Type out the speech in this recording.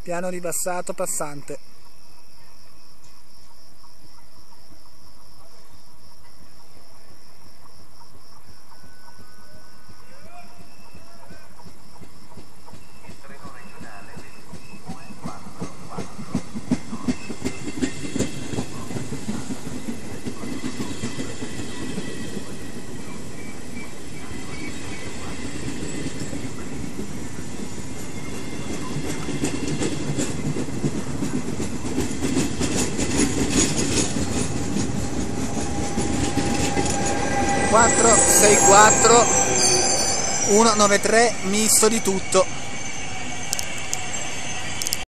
piano ribassato passante. Quattro 6 4 1 9 3 misto di tutto.